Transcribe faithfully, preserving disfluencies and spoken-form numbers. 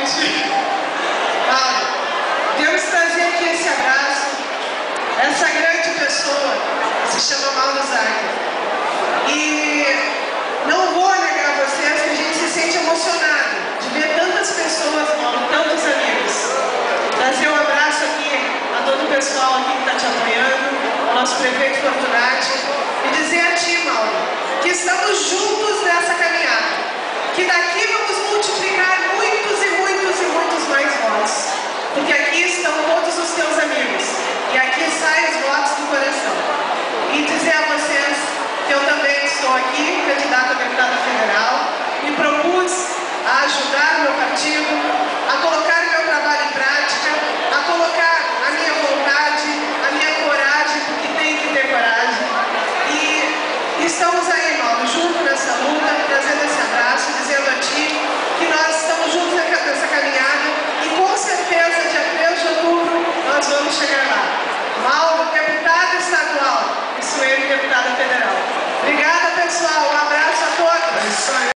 gente. Mauro, viemos trazer aqui esse abraço, essa grande pessoa que se chama Mauro Zager. E não vou negar a vocês que a gente se sente emocionado de ver tantas pessoas, Mauro, tantos amigos. Trazer um abraço aqui a todo o pessoal aqui que está te apoiando, ao nosso prefeito Fortunati, e dizer a ti, Mauro, que estamos juntos nessa caminhada, que daqui vamos multiplicar muitos e muitos e muitos mais votos, porque aqui estão todos os teus amigos, e aqui saem os votos do coração. E dizer a vocês que eu também estou aqui, candidata a deputada federal, me propus a ajudar o meu partido, a colocar o meu trabalho em prática, a colocar a minha vontade, a minha coragem, porque tem que ter coragem. E estamos aí, Mauro, junto nessa luta, trazendo esse abraço, dizendo a ti que nós estamos juntos nessa caminhada e com certeza, dia três de outubro, nós vamos chegar lá. Mauro, deputado estadual, e Sueli, deputada federal. Obrigada, pessoal. Um abraço a todos.